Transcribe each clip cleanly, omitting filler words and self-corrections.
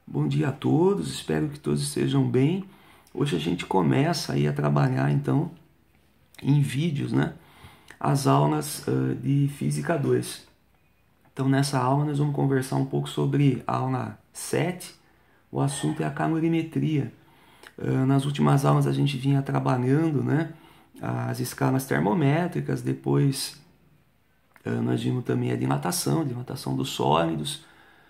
Bom dia a todos, espero que todos estejam bem. Hoje a gente começa aí a trabalhar então em vídeos, né? As aulas de Física 2. Então nessa aula nós vamos conversar um pouco sobre a aula 7. O assunto é a calorimetria. Nas últimas aulas a gente vinha trabalhando, né? As escalas termométricas, depois nós vimos também a dilatação dos sólidos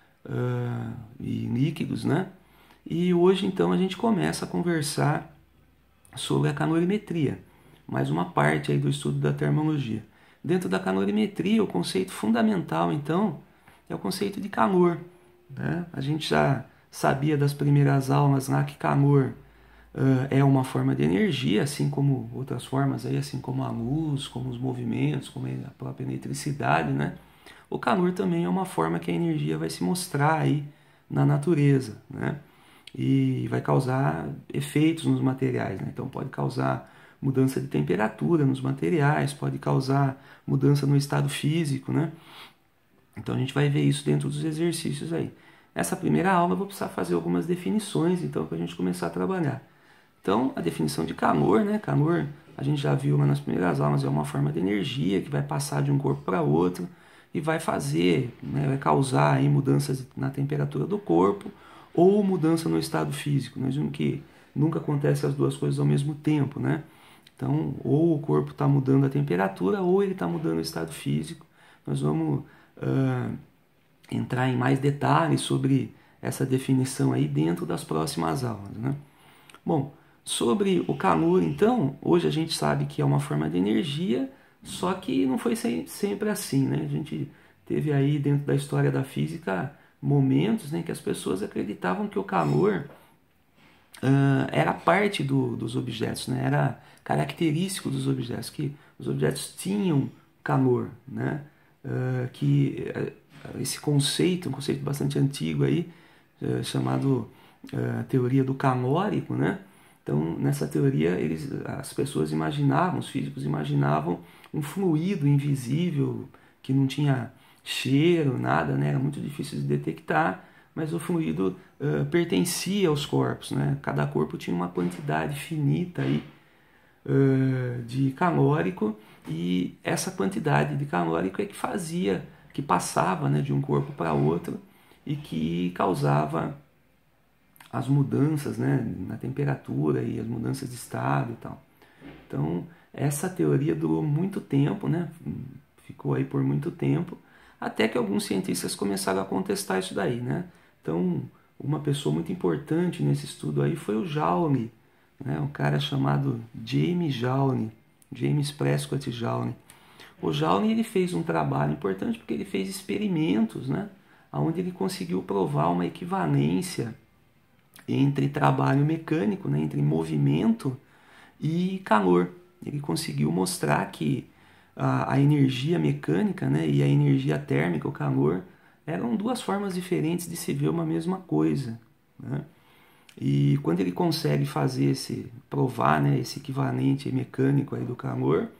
e líquidos, né? E hoje então a gente começa a conversar sobre a calorimetria, mais uma parte aí do estudo da termologia. Dentro da calorimetria, o conceito fundamental então é o conceito de calor, né? A gente já sabia das primeiras aulas lá que calor é uma forma de energia, assim como outras formas aí, assim como a luz, como os movimentos, como a própria eletricidade, né? O calor também é uma forma que a energia vai se mostrar aí na natureza, né? E vai causar efeitos nos materiais, né? Então pode causar mudança de temperatura nos materiais, pode causar mudança no estado físico, né? Então a gente vai ver isso dentro dos exercícios aí. Essa primeira aula eu vou precisar fazer algumas definições, então, para a gente começar a trabalhar. Então, a definição de calor, né? Calor, a gente já viu lá nas primeiras aulas, é uma forma de energia que vai passar de um corpo para outro e vai fazer, né, vai causar aí mudanças na temperatura do corpo ou mudança no estado físico. Nós vimos que nunca acontece as duas coisas ao mesmo tempo, né? Então, ou o corpo está mudando a temperatura ou ele está mudando o estado físico. Nós vamos uh, entrar em mais detalhes sobre essa definição aí dentro das próximas aulas, né? Bom, sobre o calor, então, hoje a gente sabe que é uma forma de energia, só que não foi sempre assim, né? A gente teve aí dentro da história da física momentos, né, que as pessoas acreditavam que o calor era parte dos objetos, né? Era característico dos objetos, que os objetos tinham calor, né? Que esse conceito, um conceito bastante antigo aí, chamado teoria do calórico, né? Então, nessa teoria, as pessoas imaginavam, os físicos imaginavam um fluido invisível que não tinha cheiro, nada, né? Era muito difícil de detectar, mas o fluido pertencia aos corpos, né? Cada corpo tinha uma quantidade finita aí, de calórico, e essa quantidade de calórico é que fazia, que passava, né, de um corpo para outro e que causava as mudanças, né, na temperatura e as mudanças de estado e tal. Então, essa teoria durou muito tempo, né, ficou aí por muito tempo, até que alguns cientistas começaram a contestar isso daí, né. Então, uma pessoa muito importante nesse estudo aí foi o Joule, né, um cara chamado James Joule, James Prescott Joule. O Joule ele fez um trabalho importante porque ele fez experimentos, né, onde ele conseguiu provar uma equivalência entre trabalho mecânico, né, entre movimento e calor. Ele conseguiu mostrar que a energia mecânica, né, e a energia térmica, o calor, eram duas formas diferentes de se ver uma mesma coisa, né? E quando ele consegue fazer provar, né, esse equivalente mecânico aí do calor,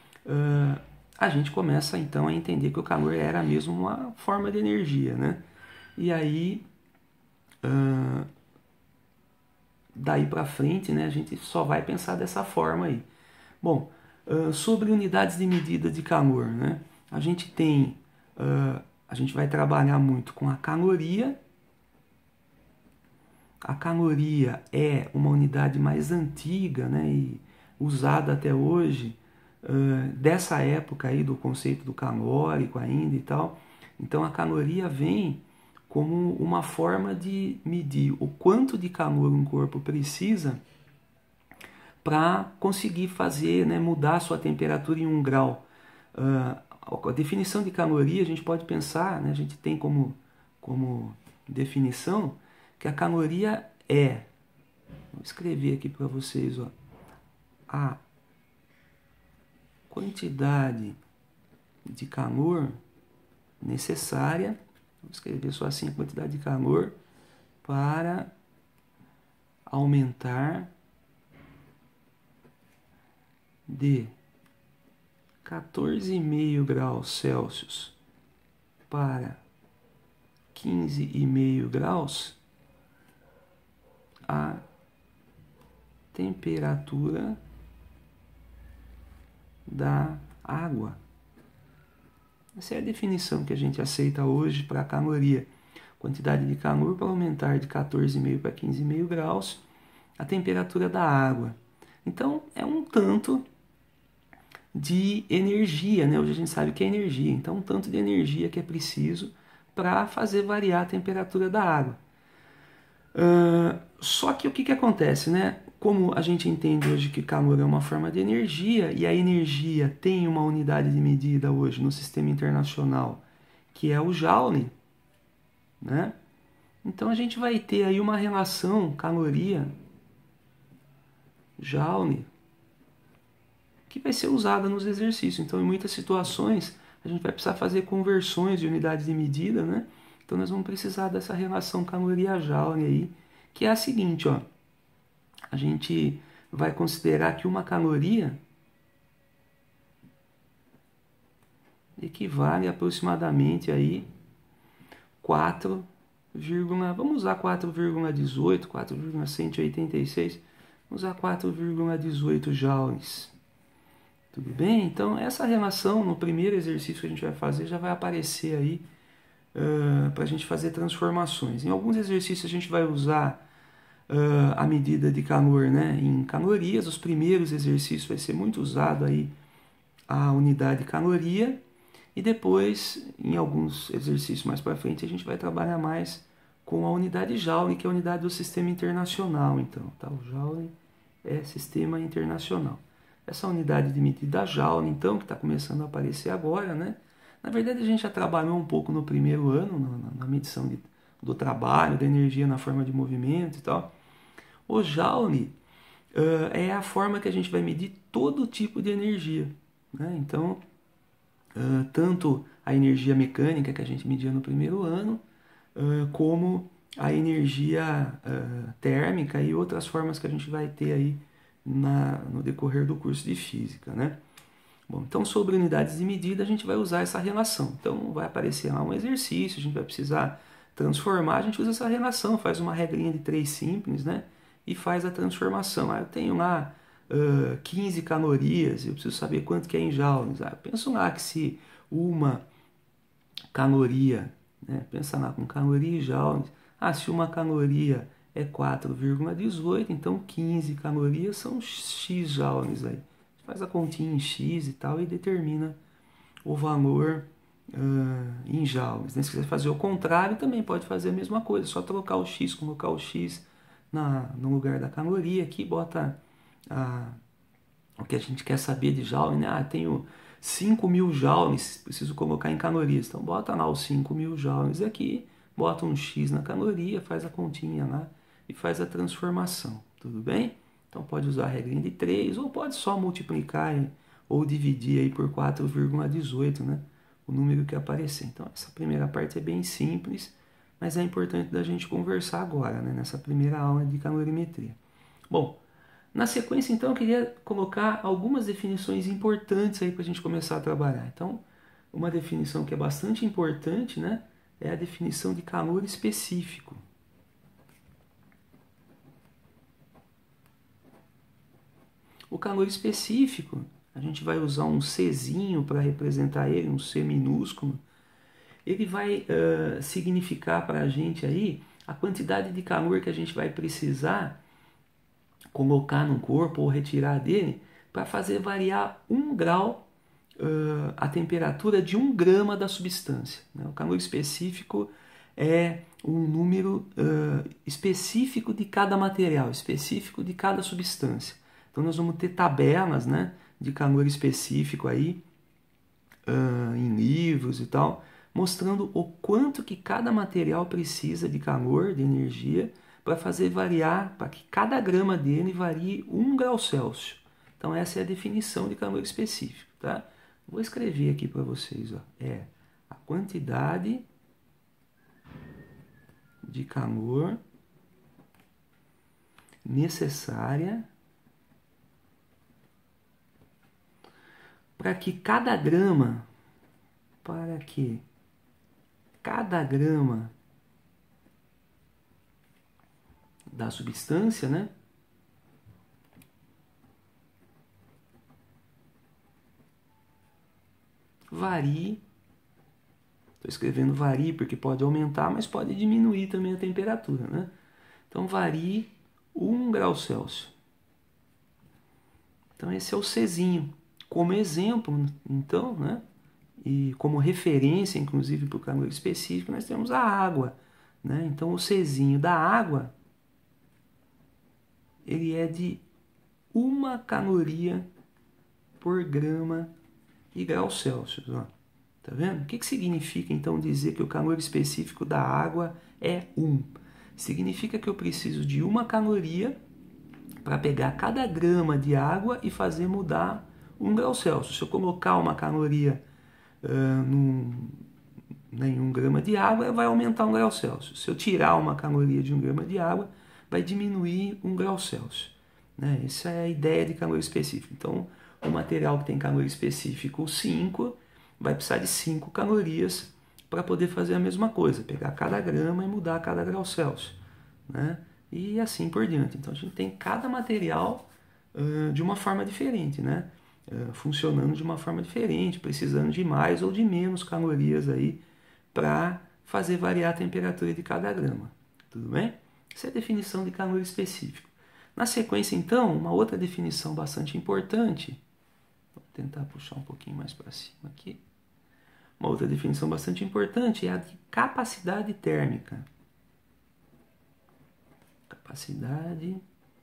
a gente começa então a entender que o calor era mesmo uma forma de energia, né? E aí daí para frente, né, a gente só vai pensar dessa forma aí. Bom, sobre unidades de medida de calor, né? A gente tem, a gente vai trabalhar muito com a caloria. A caloria é uma unidade mais antiga, né, e usada até hoje, dessa época aí do conceito do calórico ainda e tal. Então a caloria vem como uma forma de medir o quanto de calor um corpo precisa para conseguir fazer, né, mudar a sua temperatura em 1 grau. A definição de caloria, a gente pode pensar, né, a gente tem como definição que a caloria é, vou escrever aqui para vocês, ó, a quantidade de calor necessária, vou escrever só assim, a quantidade de calor para aumentar de 14,5 graus Celsius para 15,5 graus a temperatura da água. Essa é a definição que a gente aceita hoje para a caloria. Quantidade de calor para aumentar de 14,5 para 15,5 graus a temperatura da água. Então, é um tanto de energia, né? Hoje a gente sabe que é energia. Então, um tanto de energia que é preciso para fazer variar a temperatura da água. Só que o que acontece, né? Como a gente entende hoje que calor é uma forma de energia e a energia tem uma unidade de medida hoje no sistema internacional, que é o Joule, né? Então a gente vai ter aí uma relação caloria Joule que vai ser usada nos exercícios. Então, em muitas situações, a gente vai precisar fazer conversões de unidades de medida, né? Então, nós vamos precisar dessa relação caloria-joule aí, que é a seguinte, ó. A gente vai considerar que uma caloria equivale aproximadamente aí 4, vamos usar 4,18, 4,186, vamos usar 4,18 joules. Tudo bem? Então, essa relação no primeiro exercício que a gente vai fazer já vai aparecer aí para a gente fazer transformações. Em alguns exercícios a gente vai usar a medida de calor, né, em calorias. Os primeiros exercícios vai ser muito usado aí a unidade de caloria e depois, em alguns exercícios mais para frente, a gente vai trabalhar mais com a unidade Joule, que é a unidade do sistema internacional. Então, tá? O Joule é sistema internacional. Essa unidade de medida Joule, então, que está começando a aparecer agora, né? Na verdade, a gente já trabalhou um pouco no primeiro ano, na medição do trabalho, da energia na forma de movimento e tal. O Joule é a forma que a gente vai medir todo tipo de energia, né? Então, tanto a energia mecânica que a gente media no primeiro ano, como a energia térmica e outras formas que a gente vai ter aí no decorrer do curso de física, né? Bom, então sobre unidades de medida a gente vai usar essa relação. Então vai aparecer lá um exercício, a gente vai precisar transformar, a gente usa essa relação, faz uma regrinha de 3 simples, né? E faz a transformação. Eu tenho lá 15 calorias, eu preciso saber quanto que é em joules. Eu penso lá que se uma caloria, né? Pensa lá com caloria e joules. Se uma caloria é 4,18, então 15 calorias são X joules aí. Faz a continha em X e tal e determina o valor em joules. Se quiser fazer o contrário, também pode fazer a mesma coisa, só trocar o X, colocar o X no lugar da caloria aqui, bota o que a gente quer saber de joule, né? Tenho 5.000 joules, preciso colocar em calorias, então bota lá os 5.000 joules aqui, bota um X na caloria, faz a continha lá e faz a transformação, tudo bem? Então pode usar a regrinha de 3 ou pode só multiplicar ou dividir aí por 4,18, né? O número que aparecer. Então essa primeira parte é bem simples, mas é importante da gente conversar agora, né? Nessa primeira aula de calorimetria. Bom, na sequência então eu queria colocar algumas definições importantes aí para a gente começar a trabalhar. Então, uma definição que é bastante importante, né? É a definição de calor específico. O calor específico, a gente vai usar um Czinho para representar ele, um C minúsculo. Ele vai significar para a gente aí a quantidade de calor que a gente vai precisar colocar no corpo ou retirar dele para fazer variar 1 grau a temperatura de 1 grama da substância. O calor específico é um número específico de cada material, específico de cada substância. Então nós vamos ter tabelas, né, de calor específico aí, em livros e tal, mostrando o quanto que cada material precisa de calor, de energia, para fazer variar, para que cada grama dele varie 1 grau Celsius. Então essa é a definição de calor específico, tá? Vou escrever aqui para vocês, ó. É a quantidade de calor necessária para que cada grama da substância, né? Varie. Estou escrevendo varie porque pode aumentar, mas pode diminuir também a temperatura, né? Então varie 1 grau Celsius. Então esse é o Czinho. Como exemplo, então, né? E como referência, inclusive, para o calor específico, nós temos a água, né? Então o Czinho da água, ele é de 1 caloria por grama e grau Celsius, ó. Tá vendo? O que significa então dizer que o calor específico da água é 1? Significa que eu preciso de 1 caloria para pegar cada grama de água e fazer mudar 1 grau Celsius. Se eu colocar 1 caloria em 1 grama de água, vai aumentar 1 grau Celsius. Se eu tirar 1 caloria de 1 grama de água, vai diminuir 1 grau Celsius. Né? Essa é a ideia de calor específico. Então, o material que tem calor específico 5 vai precisar de 5 calorias para poder fazer a mesma coisa, pegar cada grama e mudar cada grau Celsius, né? E assim por diante. Então a gente tem cada material de uma forma diferente, né? Funcionando de uma forma diferente, precisando de mais ou de menos calorias aí para fazer variar a temperatura de cada grama. Tudo bem? Essa é a definição de calor específico. Na sequência, então, uma outra definição bastante importante. Vou tentar puxar um pouquinho mais para cima aqui. Uma outra definição bastante importante é a de capacidade térmica. Capacidade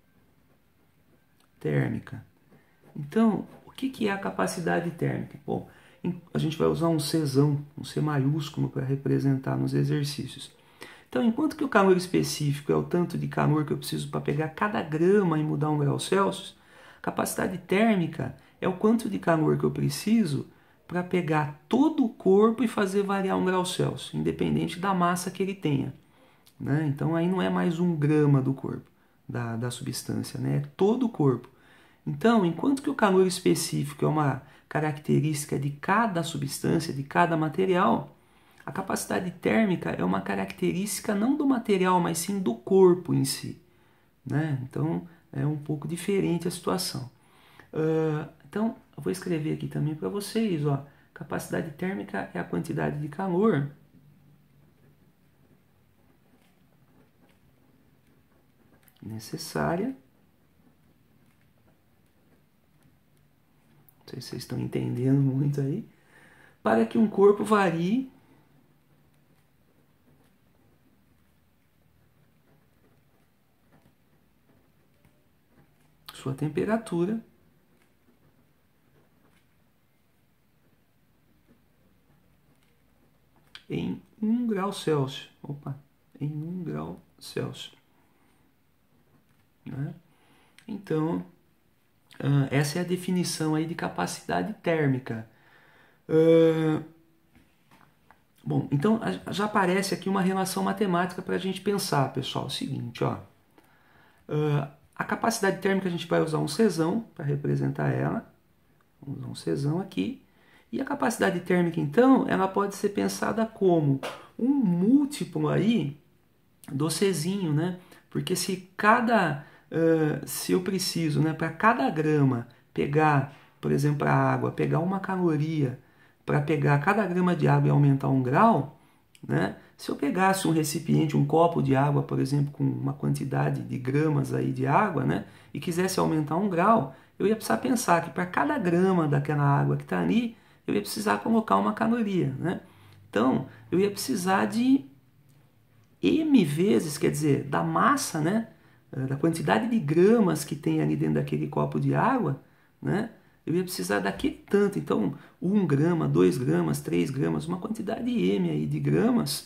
térmica. Então, o que é a capacidade térmica? Bom, a gente vai usar um Czão, um C maiúsculo para representar nos exercícios. Então, enquanto que o calor específico é o tanto de calor que eu preciso para pegar cada grama e mudar 1 grau Celsius, a capacidade térmica é o quanto de calor que eu preciso para pegar todo o corpo e fazer variar 1 grau Celsius, independente da massa que ele tenha. Né? Então aí não é mais 1 grama do corpo, da substância, né? É todo o corpo. Então, enquanto que o calor específico é uma característica de cada substância, de cada material, a capacidade térmica é uma característica não do material, mas sim do corpo em si. Né? Então é um pouco diferente a situação. Então, eu vou escrever aqui também para vocês, ó, capacidade térmica é a quantidade de calor necessária. Não sei se vocês estão entendendo muito aí. Para que um corpo varie sua temperatura em 1 grau Celsius. Opa, em 1 grau Celsius. Né? Então, essa é a definição aí de capacidade térmica. Bom, então já aparece aqui uma relação matemática para a gente pensar, pessoal. É o seguinte, ó. A capacidade térmica a gente vai usar um Czão para representar ela. Vamos usar um Czão aqui. E a capacidade térmica, então, ela pode ser pensada como um múltiplo aí do Czinho, né? Porque se eu preciso, né, para cada grama pegar, por exemplo, a água, pegar 1 caloria para pegar cada grama de água e aumentar 1 grau, né? Se eu pegasse um recipiente, um copo de água, por exemplo, com uma quantidade de gramas aí de água, né, e quisesse aumentar 1 grau, eu ia precisar pensar que para cada grama daquela água que está ali, eu ia precisar colocar 1 caloria, né? Então, eu ia precisar de m vezes, quer dizer, da massa, né, da quantidade de gramas que tem ali dentro daquele copo de água, né, eu ia precisar daquele tanto. Então, 1 grama, 2 gramas, 3 gramas, uma quantidade m aí de gramas,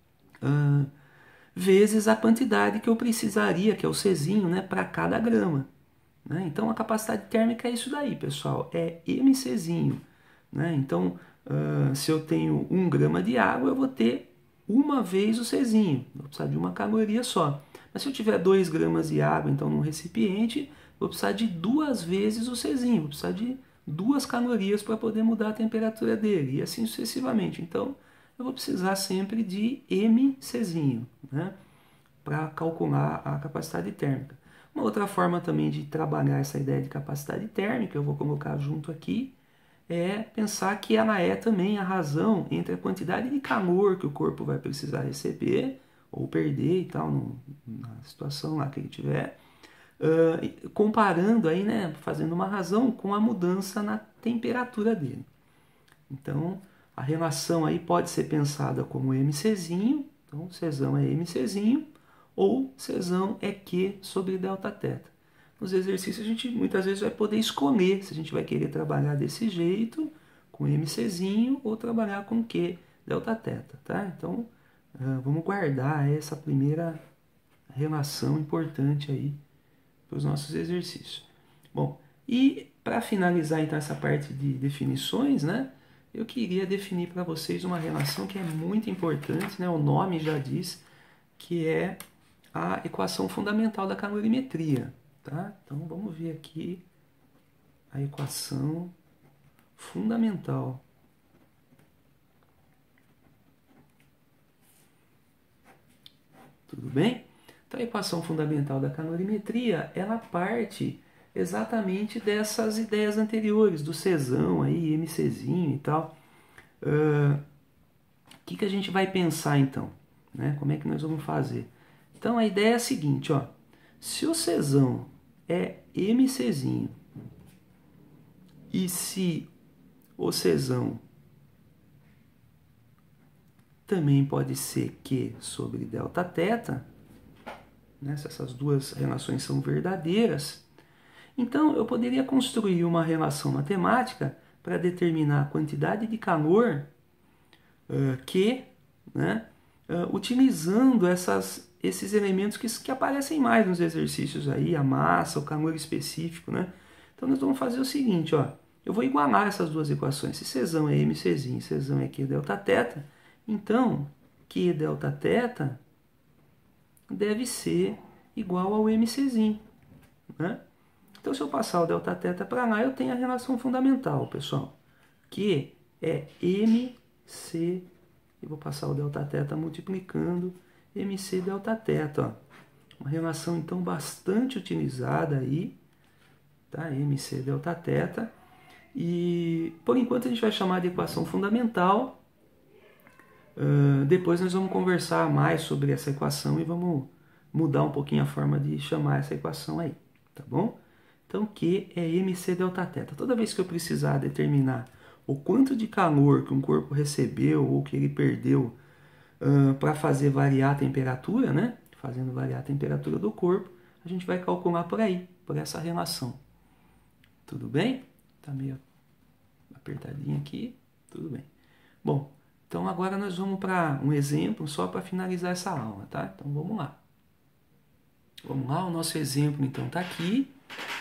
vezes a quantidade que eu precisaria, que é o Czinho, né, para cada grama. Né? Então, a capacidade térmica é isso daí, pessoal, é mCzinho. Né? Então, se eu tenho 1 grama de água, eu vou ter 1 vez o Czinho, vou precisar de 1 caloria só. Mas se eu tiver 2 gramas de água, então, num recipiente, vou precisar de 2 vezes o Czinho, vou precisar de 2 calorias para poder mudar a temperatura dele, e assim sucessivamente. Então, eu vou precisar sempre de mCzinho. Né? para calcular a capacidade térmica. Uma outra forma também de trabalhar essa ideia de capacidade térmica, eu vou colocar junto aqui, é pensar que ela é também a razão entre a quantidade de calor que o corpo vai precisar receber ou perder e tal, na situação lá que ele tiver, comparando aí, né, fazendo uma razão com a mudança na temperatura dele. Então, a relação aí pode ser pensada como mCzinho, então Czão é mCzinho, ou Czão é Q sobre Δθ. Nos exercícios a gente muitas vezes vai poder escolher se a gente vai querer trabalhar desse jeito, com mCzinho, ou trabalhar com Q Δθ, tá? Então, vamos guardar essa primeira relação importante aí para os nossos exercícios. Bom, e para finalizar então essa parte de definições, né? Eu queria definir para vocês uma relação que é muito importante, né? O nome já diz que é a equação fundamental da calorimetria, tá? Então vamos ver aqui a equação fundamental. Tudo bem? Então a equação fundamental da calorimetria, ela parte exatamente dessas ideias anteriores, do Czão aí, mCzinho e tal. O que a gente vai pensar então? Né? Como é que nós vamos fazer? Então a ideia é a seguinte, ó. Se o Czão é mCzinho e se o Czão também pode ser Q sobre Δθ, né? Se essas duas relações são verdadeiras, então eu poderia construir uma relação matemática para determinar a quantidade de calor Q, né? Utilizando esses elementos que aparecem mais nos exercícios aí, a massa, o calor específico, né? Então nós vamos fazer o seguinte, ó, eu vou igualar essas duas equações. Se Czão é mCzinho e Czão é Q Δθ, então Q Δθ deve ser igual ao mCzinho, né? Então se eu passar o Δθ para lá, eu tenho a relação fundamental, pessoal, que é mC. E vou passar o Δθ multiplicando mC Δθ. Ó. Uma relação, então, bastante utilizada aí. Tá? mC Δθ. E, por enquanto, a gente vai chamar de equação fundamental. Depois nós vamos conversar mais sobre essa equação e vamos mudar um pouquinho a forma de chamar essa equação aí. Tá bom? Então, Q é mC Δθ. Toda vez que eu precisar determinar o quanto de calor que um corpo recebeu ou que ele perdeu para fazer variar a temperatura, né? Fazendo variar a temperatura do corpo, a gente vai calcular por aí, por essa relação. Tudo bem? Tá meio apertadinho aqui, tudo bem. Bom, então agora nós vamos para um exemplo só para finalizar essa aula, tá? Então vamos lá. Vamos lá, o nosso exemplo então está aqui.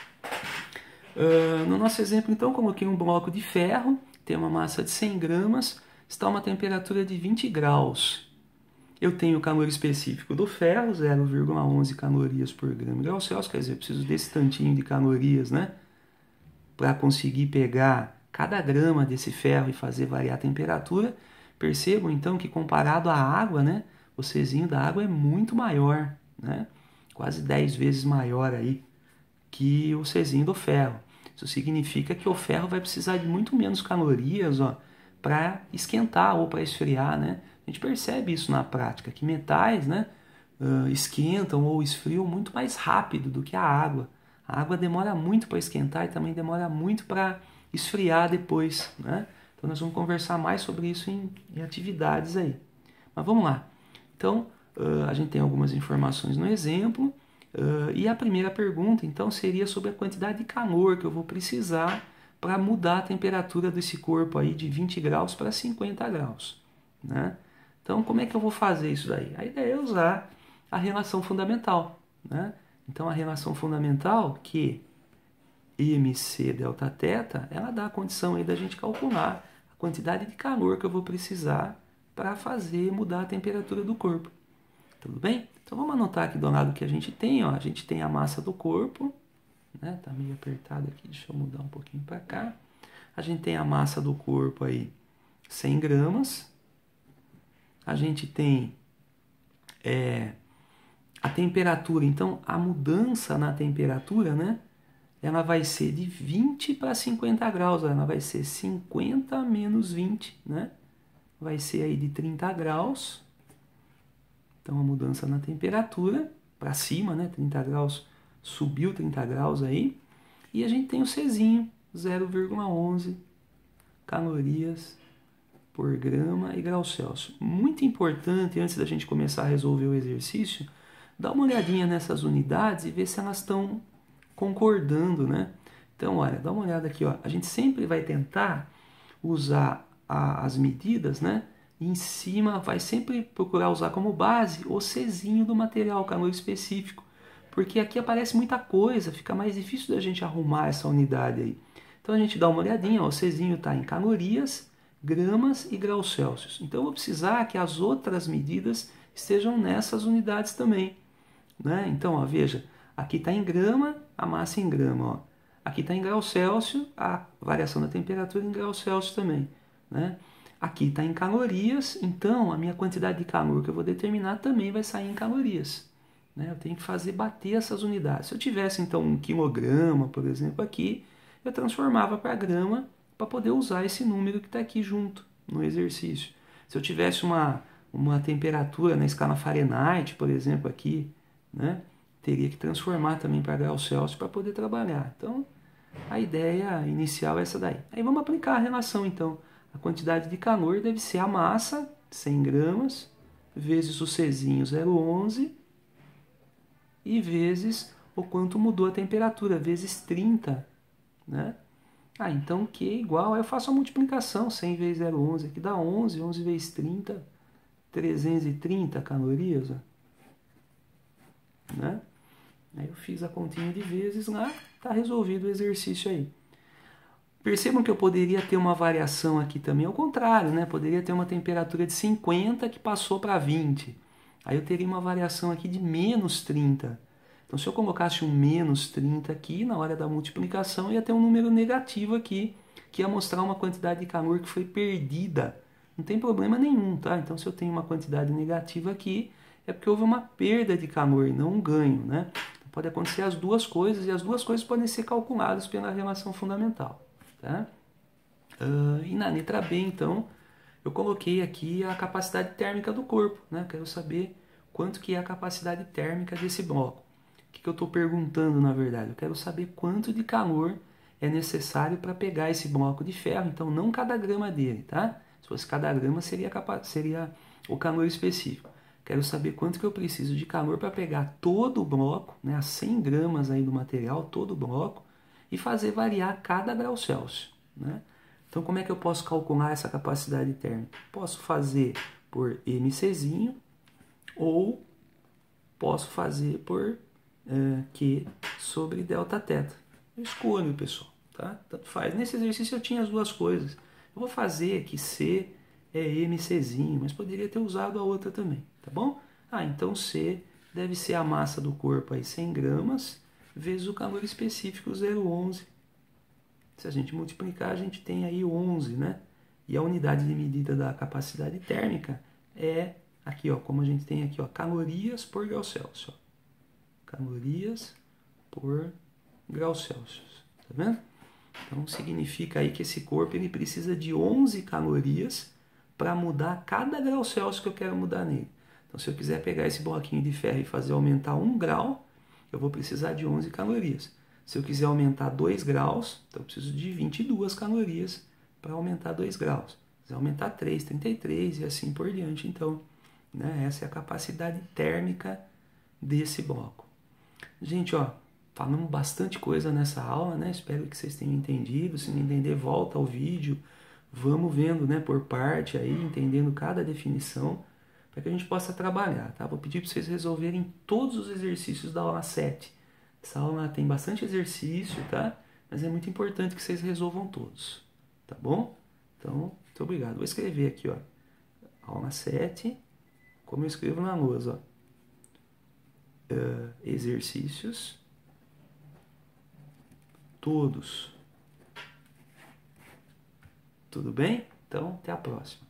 No nosso exemplo então coloquei um bloco de ferro, tem uma massa de 100 gramas, está a uma temperatura de 20 graus. Eu tenho o calor específico do ferro, 0,11 calorias por grama grau Celsius, quer dizer, eu preciso desse tantinho de calorias, né? Para conseguir pegar cada grama desse ferro e fazer variar a temperatura. Percebam então que comparado à água, né? O Czinho da água é muito maior, né? Quase 10 vezes maior aí que o Czinho do ferro. Isso significa que o ferro vai precisar de muito menos calorias para esquentar ou para esfriar, né? A gente percebe isso na prática, que metais, né, esquentam ou esfriam muito mais rápido do que a água. A água demora muito para esquentar e também demora muito para esfriar depois, né? Então nós vamos conversar mais sobre isso em atividades aí. Mas vamos lá. Então, a gente tem algumas informações no exemplo. E a primeira pergunta, então, seria sobre a quantidade de calor que eu vou precisar para mudar a temperatura desse corpo aí de 20 graus para 50 graus, né? Então, como é que eu vou fazer isso daí? A ideia é usar a relação fundamental, né? Então, a relação fundamental, que mC Δθ, ela dá a condição aí da gente calcular a quantidade de calor que eu vou precisar para fazer mudar a temperatura do corpo. Tudo bem? Então vamos anotar aqui do lado que a gente tem, ó. A gente tem a massa do corpo, né? Tá meio apertado aqui, deixa eu mudar um pouquinho para cá. A gente tem a massa do corpo aí, 100 gramas. A gente tem a temperatura, então a mudança na temperatura, né? Ela vai ser de 20 para 50 graus, ela vai ser 50 menos 20, né? Vai ser aí de 30 graus. Então a mudança na temperatura para cima, né? 30 graus, subiu 30 graus aí. E a gente tem o Czinho, 0,11 calorias por grama e grau Celsius. Muito importante, antes da gente começar a resolver o exercício, dá uma olhadinha nessas unidades e ver se elas estão concordando, né? Então, olha, dá uma olhada aqui, ó. A gente sempre vai tentar usar as medidas, né? E em cima vai sempre procurar usar como base o Czinho do material, calor específico, porque aqui aparece muita coisa, fica mais difícil da gente arrumar essa unidade aí. Então a gente dá uma olhadinha, ó, o Czinho está em calorias, gramas e graus Celsius. Então eu vou precisar que as outras medidas estejam nessas unidades também, né? Então, ó, veja, aqui está em grama, a massa em grama, ó. Aqui está em graus Celsius, a variação da temperatura em graus Celsius também, né? Aqui está em calorias, então a minha quantidade de calor que eu vou determinar também vai sair em calorias, né? Eu tenho que fazer bater essas unidades. Se eu tivesse então 1 quilograma, por exemplo, aqui, eu transformava para grama para poder usar esse número que está aqui junto no exercício. Se eu tivesse uma temperatura na escala Fahrenheit, por exemplo, aqui, né, teria que transformar também para graus Celsius para poder trabalhar. Então, a ideia inicial é essa daí. Aí vamos aplicar a relação, então. A quantidade de calor deve ser a massa, 100 gramas, vezes o Czinho 0,11, e vezes o quanto mudou a temperatura, vezes 30, né? Ah, então Q é igual, aí eu faço a multiplicação, 100 vezes 0,11, aqui dá 11, 11 vezes 30, 330 calorias, ó, né? Aí eu fiz a continha de vezes lá, tá resolvido o exercício aí. Percebam que eu poderia ter uma variação aqui também ao contrário, né? Poderia ter uma temperatura de 50 que passou para 20. Aí eu teria uma variação aqui de menos 30. Então, se eu colocasse um menos 30 aqui, na hora da multiplicação, ia ter um número negativo aqui, que ia mostrar uma quantidade de calor que foi perdida. Não tem problema nenhum, tá? Então, se eu tenho uma quantidade negativa aqui, é porque houve uma perda de calor e não um ganho, né? Então, pode acontecer as duas coisas, e as duas coisas podem ser calculadas pela relação fundamental, tá? E na letra B, então, eu coloquei aqui a capacidade térmica do corpo, né? Quero saber quanto que é a capacidade térmica desse bloco. O que eu estou perguntando, na verdade? Eu quero saber quanto de calor é necessário para pegar esse bloco de ferro. Então, não cada grama dele, tá? Se fosse cada grama, seria o calor específico. Quero saber quanto que eu preciso de calor para pegar todo o bloco, né, as 100 gramas aí do material, todo o bloco, e fazer variar cada grau Celsius, né? Então, como é que eu posso calcular essa capacidade térmica? Posso fazer por mCzinho ou posso fazer por Q sobre delta teta. Eu escolho, pessoal, tá? Tanto faz. Nesse exercício eu tinha as duas coisas. Eu vou fazer que C é mCzinho, mas poderia ter usado a outra também, tá bom? Ah, então C deve ser a massa do corpo aí 100 gramas vezes o calor específico 0,11. Se a gente multiplicar, a gente tem aí 11, né? E a unidade de medida da capacidade térmica é aqui, ó, como a gente tem aqui, ó, calorias por grau Celsius. Ó. Calorias por grau Celsius, tá vendo? Então significa aí que esse corpo ele precisa de 11 calorias para mudar cada grau Celsius que eu quero mudar nele. Então se eu quiser pegar esse bloquinho de ferro e fazer aumentar 1 grau, eu vou precisar de 11 calorias. Se eu quiser aumentar 2 graus, então eu preciso de 22 calorias para aumentar 2 graus. Se quiser aumentar 3, 33 e assim por diante. Então, né, essa é a capacidade térmica desse bloco. Gente, ó, falamos bastante coisa nessa aula, né? Espero que vocês tenham entendido. Se não entender, volta ao vídeo. Vamos vendo, né, por parte aí, entendendo cada definição, para que a gente possa trabalhar, tá? Vou pedir para vocês resolverem todos os exercícios da aula 7. Essa aula tem bastante exercício, tá? Mas é muito importante que vocês resolvam todos, tá bom? Então, muito obrigado. Vou escrever aqui, ó, aula 7, como eu escrevo na lousa, ó. Exercícios todos. Tudo bem? Então, até a próxima.